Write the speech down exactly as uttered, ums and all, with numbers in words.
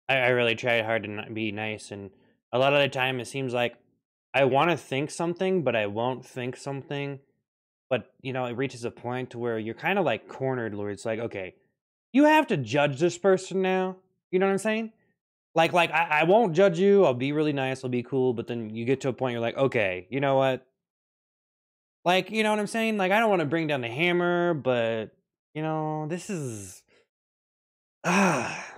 I, I really try hard to not be nice, and a lot of the time it seems like I want to think something, but I won't think something. But you know, it reaches a point to where you're kind of like cornered, where it's like, okay, you have to judge this person now. You know what I'm saying? Like, like I, I won't judge you. I'll be really nice. I'll be cool. But then you get to a point, you're like, okay, you know what? Like, you know what I'm saying? Like, I don't want to bring down the hammer, but you know, this is ah.